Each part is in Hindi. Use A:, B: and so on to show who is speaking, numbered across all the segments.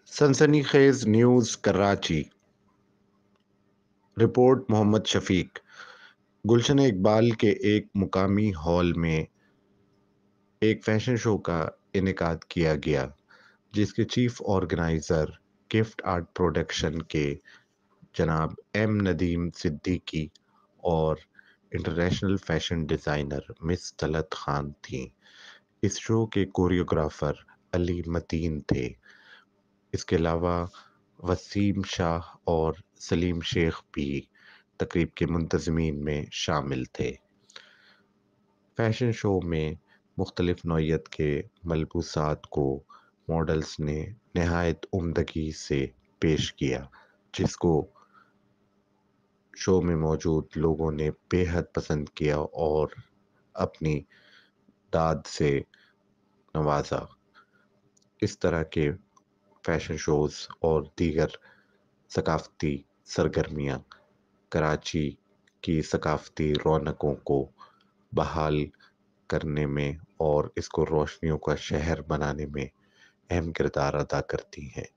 A: सनसनीखेज न्यूज़ कराची। रिपोर्ट मोहम्मद शफीक। गुलशन इकबाल के एक मुकामी हॉल में एक फैशन शो का इनेकाद किया गया, जिसके chief organiser gift art production के जनाब एम नदीम सिद्दीकी और international fashion designer miss Talat Khan थीं। इस शो के कोरियोग्राफर अली मतीन थे। इसके अलावा वसीम शाह और सलीम शेख भी तकरीब के मुंतज़मीन में शामिल थे। फैशन शो में मुख्तलिफ नौइयत के मलबूसात को मॉडल्स ने नहायत उम्दगी से पेश किया, जिसको शो में मौजूद लोगों ने बेहद पसंद किया और अपनी दाद से नवाजा। इस तरह के फैशन शोज़ और दीगर सकाफ़ती सरगर्मियाँ कराची की सकाफ़ती रौनकों को बहाल करने में और इसको रोशनियों का शहर बनाने में अहम किरदार अदा करती हैं।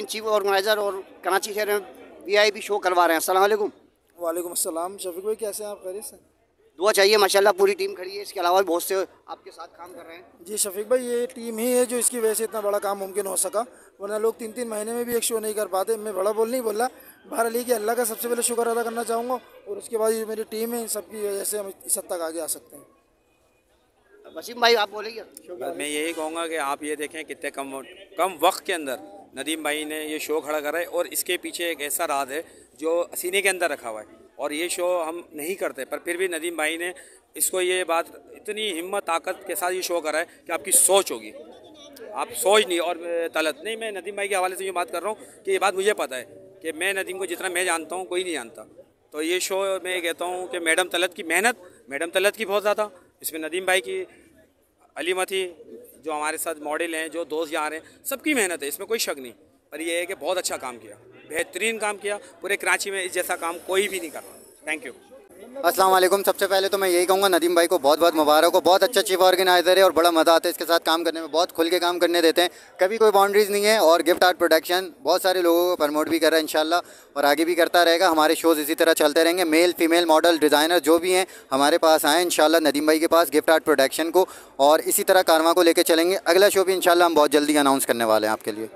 B: बेहतरीन चीफ ऑर्गेनाइज़र और कराची शहर में VIP शो करवा रहे हैं। अस्सलाम वालेकुम।
C: वालेकुम अस्सलाम। शफीक भाई कैसे हैं आप? खैरियत से?
B: दुआ चाहिए, माशाल्लाह पूरी टीम खड़ी है, इसके अलावा भी बहुत से आपके साथ काम कर रहे हैं।
C: जी शफीक भाई, ये टीम ही है जो इसकी वजह से इतना बड़ा काम मुमकिन हो सका, वरना लोग 3-3 महीने में भी एक शो नहीं कर पाते। मैं बड़ा बोल नहीं बोल रहा, बहरहाल कि अल्लाह का सबसे पहले शुक्र अदा करना चाहूँगा, और उसके बाद ये मेरी टीम है, सबकी वजह से हम इस हद तक आगे आ सकते हैं।
B: वसीम भाई आप बोलेंगे?
D: मैं यही कहूँगा कि आप ये देखें कितने कम वक्त के अंदर नदीम भाई ने ये शो खड़ा करा है, और इसके पीछे एक ऐसा राज है जो सीने के अंदर रखा हुआ है, और ये शो हम नहीं करते, पर फिर भी नदीम भाई ने इसको ये बात इतनी हिम्मत ताकत के साथ ये शो करा है कि आपकी सोच होगी, आप सोच नहीं और तलत नहीं। मैं नदीम भाई के हवाले से ये बात कर रहा हूँ कि ये बात मुझे पता है कि मैं नदीम को जितना मैं जानता हूँ कोई नहीं जानता। तो ये शो मैं कहता हूँ कि मैडम तलत की मेहनत, मैडम तलत की बहुत ज़्यादा, इसमें नदीम भाई की, अलीमा थी जो हमारे साथ मॉडल हैं, जो दोस्त यहाँ हैं, सबकी मेहनत है, इसमें कोई शक नहीं। पर ये है कि बहुत अच्छा काम किया, बेहतरीन काम किया, पूरे कराची में इस जैसा काम कोई भी नहीं कर रहा। Thank you.
E: अस्सलाम वालेकुम। सबसे पहले तो मैं यही कहूँगा नदीम भाई को बहुत बहुत मुबारक हो, बहुत अच्छा चीफ ऑर्गेनाइज़र है और बड़ा मज़ा आता है इसके साथ काम करने में, बहुत खुल के काम करने देते हैं, कभी कोई बाउंड्रीज़ नहीं है। और गिफ्ट आर्ट प्रोडक्शन बहुत सारे लोगों को प्रमोट भी कर रहा है इंशाल्लाह, और आगे भी करता रहेगा। हमारे शोज़ इसी तरह चलते रहेंगे, मेल फीमेल मॉडल डिज़ाइनर जो भी हैं हमारे पास आएँ इंशाल्लाह नदीम भाई के पास गिफ्ट आर्ट प्रोडक्शन को, और इसी तरह कारवां को लेकर चलेंगे। अगला शो भी इंशाल्लाह हम बहुत जल्दी अनाउंस करने वाले हैं आपके लिए।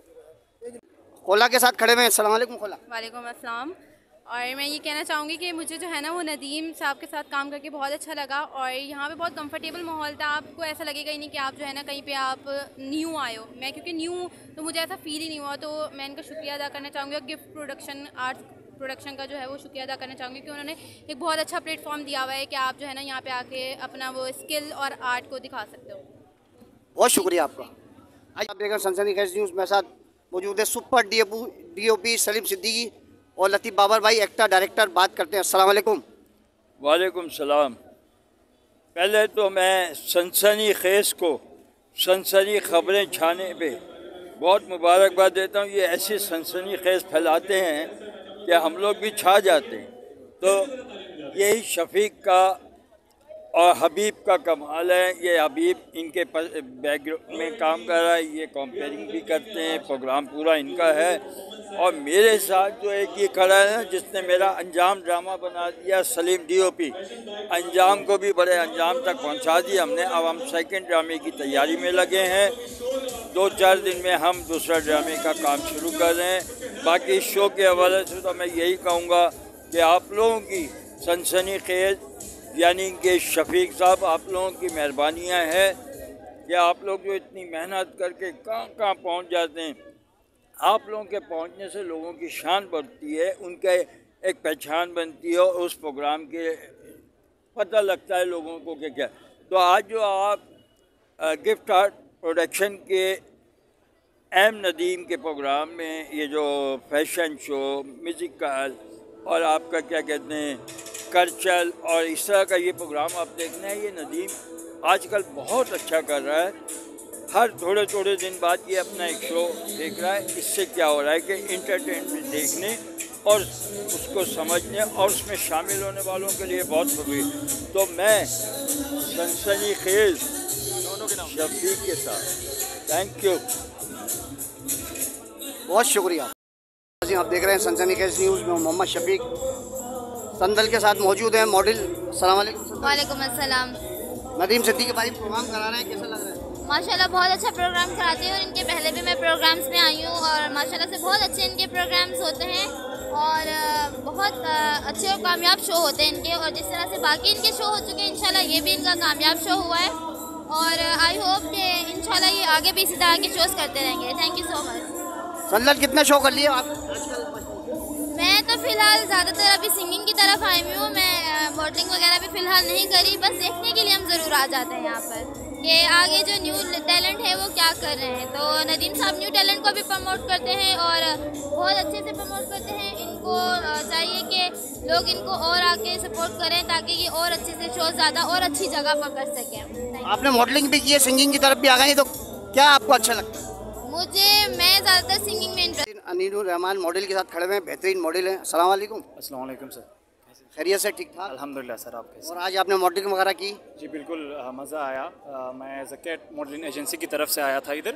B: खोला के साथ खड़े हुए हैं। अस्सलाम वालेकुम खोला।
F: वालेकुम अस्सलाम। और मैं ये कहना चाहूँगी कि मुझे जो है ना वो नदीम साहब के साथ काम करके बहुत अच्छा लगा, और यहाँ पे बहुत कंफर्टेबल माहौल था। आपको ऐसा लगेगा ही नहीं कि आप जो है ना कहीं पे आप न्यू आए हो। मैं क्योंकि न्यू हूँ तो मुझे ऐसा फील ही नहीं हुआ, तो मैं इनका शुक्रिया अदा करना चाहूँगी, और गिफ्ट प्रोडक्शन आर्ट प्रोडक्शन का जो है वो शुक्रिया अदा करना चाहूँगी कि उन्होंने एक बहुत अच्छा प्लेटफॉर्म दिया हुआ है कि आप जो है ना यहाँ पे आके अपना वो स्किल और आर्ट को दिखा सकते हो।
B: बहुत शुक्रिया आपका। आज आप देखें सनसनी खेज न्यूज़ में साथ मौजूद है सुपर DOP सलीम सिद्दीकी और लतीफ़ बाबर भाई, एक्टर डायरेक्टर। बात करते हैं। अस्सलाम वालेकुम।
G: वालेकुम सलाम। पहले तो मैं सनसनी खेज को सनसनी खबरें छाने पे बहुत मुबारकबाद देता हूँ। ये ऐसी सनसनी खेज फैलाते हैं कि हम लोग भी छा जाते हैं। तो यही शफीक का और हबीब का कमाल है। ये हबीब इनके बैकग्राउंड में काम कर रहा है, ये कंपेयरिंग भी करते हैं, प्रोग्राम पूरा इनका है। और मेरे साथ जो एक ये खड़ा है ना जिसने मेरा अंजाम ड्रामा बना दिया, सलीम DOP, अंजाम को भी बड़े अंजाम तक पहुंचा दिया हमने। अब हम सेकंड ड्रामे की तैयारी में लगे हैं, 2-4 दिन में हम दूसरा ड्रामे का काम शुरू कर रहे हैं। बाकी इस शो के हवाले से तो मैं यही कहूँगा कि आप लोगों की सनसनी खेज यानी कि शफीक साहब, आप लोगों की मेहरबानियाँ हैं कि आप लोग जो इतनी मेहनत करके कहाँ कहाँ पहुँच जाते हैं। आप लोगों के पहुँचने से लोगों की शान बढ़ती है, उनके एक पहचान बनती है, और उस प्रोग्राम के पता लगता है लोगों को कि क्या। तो आज जो आप गिफ्ट आर्ट प्रोडक्शन के नदीम के प्रोग्राम में ये जो फैशन शो, म्यूज़िकल और आपका क्या कहते हैं कल्चरल और इस तरह का ये प्रोग्राम आप देखना है, ये नदीम आजकल बहुत अच्छा कर रहा है। हर थोड़े थोड़े दिन बाद ये अपना एक शो देख रहा है। इससे क्या हो रहा है कि इंटरटेनमेंट देखने और उसको समझने और उसमें शामिल होने वालों के लिए बहुत ज़रूरी है। तो मैं सनसनी खेज शफीक के साथ थैंक यू।
B: बहुत शुक्रिया। आप देख रहे हैं सनसनी खेज न्यूज़ में मोहम्मद शफीक संदल के साथ मौजूद हैं मॉडल। अस्सलाम वालेकुम।
F: वालेकुम अस्सलाम।
B: नदीम सिद्दीकी भाई प्रोग्राम करा रहे हैं, कैसा लग रहा है?
F: माशाल्लाह बहुत अच्छा प्रोग्राम कराते हैं, और इनके पहले भी मैं प्रोग्राम्स में आई हूँ, और माशाल्लाह से बहुत अच्छे इनके प्रोग्राम्स होते हैं, और बहुत अच्छे और कामयाब शो होते हैं इनके। और जिस तरह से बाकी इनके शो हो चुके हैं, इंशाल्लाह ये भी इनका कामयाब शो हुआ है, और आई होप कि इंशाल्लाह ये आगे भी इसी तरह के शोज़ करते रहेंगे। Thank you so much.
B: Sandal कितने शो कर लिए आप?
F: मैं तो फ़िलहाल ज़्यादातर अभी सिंगिंग की तरफ आई हुई हूँ, मैं मॉडलिंग वगैरह भी फ़िलहाल नहीं करी। बस देखने के लिए हम ज़रूर आ जाते हैं यहाँ पर कि आगे जो न्यू टैलेंट है वो क्या कर रहे हैं। तो नदीम साहब न्यू टैलेंट को भी प्रमोट करते हैं और बहुत अच्छे से प्रमोट करते हैं। इनको चाहिए कि लोग इनको और आके सपोर्ट करें ताकि ये और अच्छे से शो ज़्यादा और अच्छी जगह पर कर सकें।
B: आपने मॉडलिंग भी की है, सिंगिंग की तरफ भी आ गई, तो क्या आपको अच्छा लगता है?
F: मैं ज़्यादातर सिंगिंग में इंटरेस्ट।
B: अनीरुर रहमान मॉडल के साथ खड़े हुए हैं, बेहतरीन मॉडल हैं। अस्सलाम वालेकुम।
H: अस्सलाम वालेकुम सर।
B: खैरियत से? ठीक ठाक
H: अल्हम्दुलिल्लाह सर। आप कैसे?
B: और आज आपने मॉडलिंग वगैरह की?
H: जी बिल्कुल, मज़ा आया। मैं as a cat modelling agency की तरफ से आया था इधर,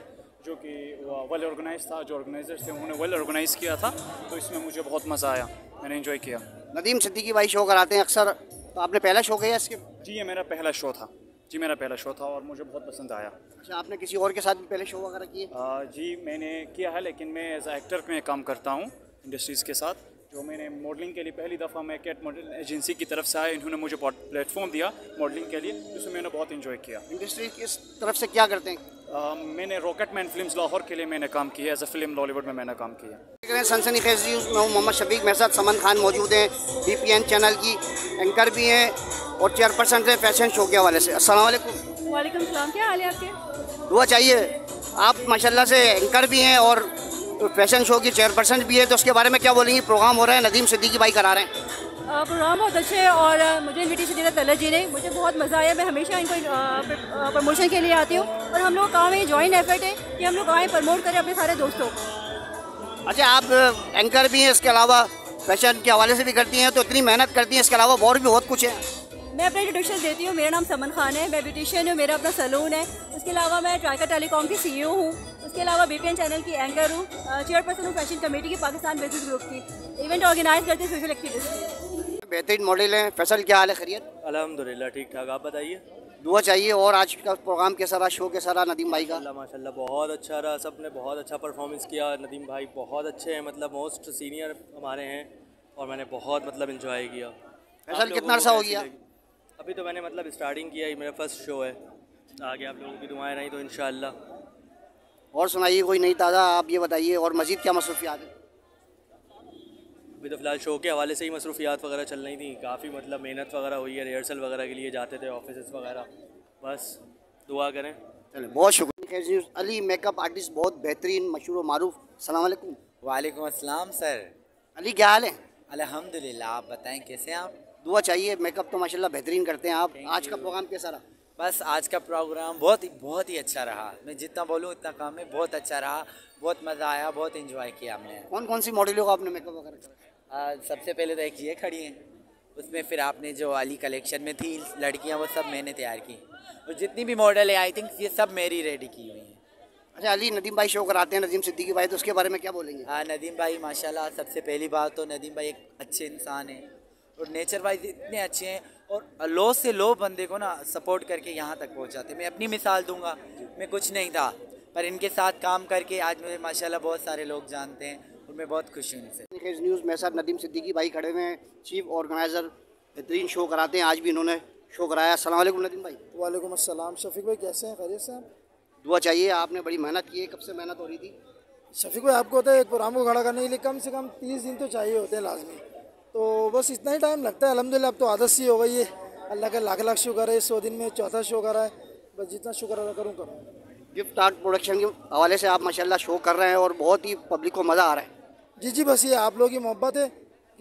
H: जो कि वेल ऑर्गेनाइज था। जो ऑर्गेनाइजर्स थे उन्होंने वेल ऑर्गेनाइज़ किया था, तो इसमें मुझे बहुत मज़ा आया, मैंने एंजॉय किया।
B: नदीम सिद्दीकी भाई शो कराते हैं अक्सर, तो आपने पहला शो किया इसके?
H: जी ये मेरा पहला शो था। जी मेरा पहला शो था और मुझे बहुत पसंद आया।
B: अच्छा, आपने किसी और के साथ भी पहले शो वगैरह किए?
H: जी मैंने किया है, लेकिन मैं एज एक्टर में काम करता हूँ इंडस्ट्रीज़ के साथ। जो मैंने मॉडलिंग के लिए पहली दफ़ा मैं कैट मॉडल एजेंसी की तरफ से आया, इन्होंने मुझे प्लेटफॉर्म दिया मॉडलिंग के लिए, जिसमें मैंने बहुत इन्जॉय किया।
B: इंडस्ट्री किस तरफ से क्या करते हैं?
H: मैंने रॉकेटमैन फिल्म्स लाहौर के लिए मैंने काम किया, एज अ फिल्म बॉलीवुड में मैंने काम किया।
B: देख रहे हैं सनसनीखेज न्यूज़, मैं हूँ मोहम्मद शफीक, मेरे साथ समन खान मौजूद हैं, BPN चैनल की एंकर भी हैं और चेयरपर्सन हैं फैशन शो के हवाले से। अस्सलाम वालेकुम।
F: वालेकुम सलाम, क्या हाल है आपके?
B: दुआ चाहिए। आप माशाल्लाह से एंकर भी हैं और फैशन शो की चेयरपर्सन भी है, तो उसके बारे में क्या बोलेंगी? प्रोग्राम हो रहा है, नदीम सिद्दीकी भाई करा रहे हैं।
F: प्रोग्राम बहुत अच्छे है और मुझे इन्विटेशन दिया तलत जी ने, मुझे बहुत मज़ा आया। मैं हमेशा इनको प्रमोशन के लिए आती हूँ और हम लोग काम में जॉइंट एफर्ट है कि हम लोग आए प्रमोट करें अपने सारे दोस्तों को।
B: अच्छा, आप एंकर भी हैं, इसके अलावा फैशन के हवाले से भी करती हैं, तो इतनी मेहनत करती हैं, इसके अलावा और भी बहुत कुछ है।
F: मैं अपना इंट्रोडक्शन देती हूँ। मेरा नाम समन खान है, मैं ब्यूटिशियन हूँ, मेरा अपना सैलून है। उसके अलावा मैं ट्राइका टेलीकॉम की CEO हूँ। उसके अलावा BPN चैनल की एंकर हूँ, चेयरपर्सन हूँ फैशन कमेटी की पाकिस्तान बेसिस ग्रुप की। इवेंट ऑर्गेनाइज करते हैं सोशल एक्टिविटीज़।
B: बेहतरीन मॉडल हैं। फैसल, क्या हाल है? खैरियत?
I: अल्हम्दुलिल्लाह ठीक ठाक, आप बताइए।
B: दुआ चाहिए। और आज का प्रोग्राम कैसा रहा, शो कैसा रहा नदीम भाई का?
I: माशाल्लाह बहुत अच्छा रहा, सब ने बहुत अच्छा परफॉर्मेंस किया। नदीम भाई बहुत अच्छे हैं, मतलब मोस्ट सीनियर हमारे हैं और मैंने बहुत मतलब इंजॉय किया।
B: फैसल, कितना अर्सा हो गया?
I: अभी तो मैंने मतलब स्टार्टिंग किया ही, मेरा फर्स्ट शो है। आगे आप लोगों की दुआएं रही तो इंशाअल्लाह।
B: और सुनाइए कोई नई ताज़ा, आप ये बताइए। और मज़ीद क्या मसरूफियात है?
I: अभी तो फ़िलहाल शो के हवाले से ही मसरूफियात वगैरह चल रही थी, काफ़ी मतलब मेहनत वगैरह हुई है, रिहर्सल वगैरह के लिए जाते थे ऑफिस वगैरह। बस दुआ करें।
B: चलें, बहुत शुक्रिया। अली मेकअप आर्टिस्ट, बहुत बेहतरीन, मशहूर मारूफ। अस्सलाम वालेकुम।
J: वालेकुम अस्सलाम सर।
B: अली, क्या हाल है?
J: अल्हम्दुलिल्लाह, आप बताएं कैसे हैं आप?
B: दुआ चाहिए। मेकअप तो माशाल्लाह बेहतरीन करते हैं आप। आज का प्रोग्राम कैसा रहा?
J: बस आज का प्रोग्राम बहुत ही अच्छा रहा। मैं जितना बोलूँ इतना कम है। बहुत अच्छा रहा, बहुत मज़ा आया, बहुत एंजॉय किया हमने।
B: कौन कौन सी मॉडलों का आपने मेकअप वगैरह करा?
J: सबसे पहले तो एक ये खड़ी हैं, उसमें फिर आपने जो अली कलेक्शन में थी लड़कियाँ, वो सब मैंने तैयार की। और जितनी भी मॉडल है आई थिंक ये सब मेरी रेडी की हुई हैं।
B: अच्छा अली, नदीम भाई शो कराते हैं, नदीम सिद्दीकी भाई, तो उसके बारे में क्या बोलेंगे?
J: हाँ, नदीम भाई माशाल्लाह, सबसे पहली बात तो नदीम भाई एक अच्छे इंसान हैं और नेचर वाइज इतने अच्छे हैं और लो से लो बंदे को ना सपोर्ट करके यहाँ तक पहुँचाते। मैं अपनी मिसाल दूंगा, मैं कुछ नहीं था पर इनके साथ काम करके आज मुझे माशाल्लाह बहुत सारे लोग जानते हैं और मैं बहुत खुश हूँ इनसे।
B: न्यूज़ मेरे साथ नदीम सिद्दीकी भाई खड़े हुए हैं, चीफ ऑर्गेनाइज़र, बेहतरीन शो कराते हैं। आज भी इन्होंने शो कराया। अस्सलाम वालेकुम नदीम भाई।
C: वालेकुम अस्सलाम। शफीक भाई कैसे हैं? खैरियत से हैं?
B: दुआ चाहिए। आपने बड़ी मेहनत की है, कब से मेहनत हो रही थी?
C: शफीक भाई, आपको होता है एक प्रोग्राम को खड़ा करने के लिए कम से कम 30 दिन तो चाहिए होते हैं लाजमी, तो बस इतना ही टाइम लगता है। अल्हम्दुलिल्लाह अब तो आदत सी हो गई है। अल्लाह का लाख लाख शुक्र है, 100 दिन में चौथा शो करा है। बस जितना शुक्र अदा करूँ करूँ।
B: गिफ्ट आर्ट प्रोडक्शन के हवाले से आप माशाल्लाह शो कर रहे हैं और बहुत ही पब्लिक को मज़ा आ रहा है।
C: जी, बस ये आप लोगों की मोहब्बत है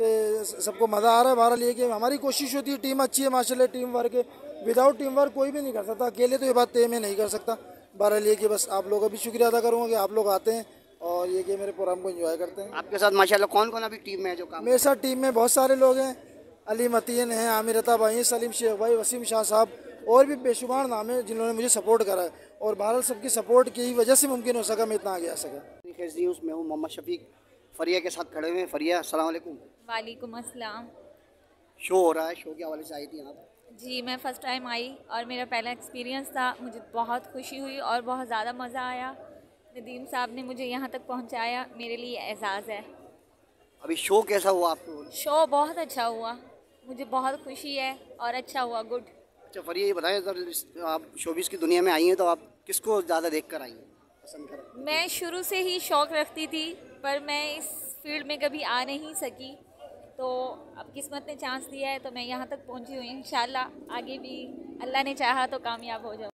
C: कि सबको मज़ा आ रहा है। बहरहाल ये कि हमारी कोशिश होती है, टीम अच्छी है माशाल्लाह, टीम वर्क है। विदाउट टीम वर्क कोई भी नहीं कर सकता, अकेले तो ये बात तय मैं नहीं कर सकता। बहरहाल ये कि बस आप लोगों का भी शुक्रिया अदा करूँगा कि आप लोग आते हैं और ये कि मेरे प्रोग्राम को एंजॉय करते हैं।
B: आपके साथ माशाल्लाह कौन कौन अभी टीम में है जो काम?
C: मेरे साथ टीम में बहुत सारे लोग हैं। अली मतीन हैं, आमिर अता भाई हैं, सलीम शेख भाई, वसीम शाह साहब और भी बेशुमार नाम है जिन्होंने मुझे सपोर्ट करा है और बहरहाल सबकी सपोर्ट की वजह से मुमकिन हो सका मैं इतना आगे आ सका।
B: न्यूज़ में हूँ मोहम्मद शफीक, फरिया के साथ खड़े हुए हैं। फरिया, अस्सलाम वालेकुम।
F: वालेकुम अस्सलाम।
B: शो हो रहा है, शो के हवाले से आई थी आप?
F: जी, मैं फ़र्स्ट टाइम आई और मेरा पहला एक्सपीरियंस था। मुझे बहुत खुशी हुई और बहुत ज़्यादा मज़ा आया। नदीम साहब ने मुझे यहाँ तक पहुँचाया, मेरे लिए एजाज़ है।
B: अभी शो कैसा हुआ आपको?
F: शो बहुत अच्छा हुआ, मुझे बहुत खुशी है और अच्छा हुआ, गुड।
B: अच्छा फरिया, ये बताएं सर, आप शोबिस की दुनिया में आई हैं तो आप किसको ज़्यादा देख कर आई हैं, पसंद करें?
F: मैं शुरू से ही शौक़ रखती थी पर मैं इस फील्ड में कभी आ नहीं सकी, तो अब किस्मत ने चांस दिया है तो मैं यहाँ तक पहुँची हुई। इंशाल्लाह आगे भी अल्लाह ने चाहा तो कामयाब हो जाऊँ।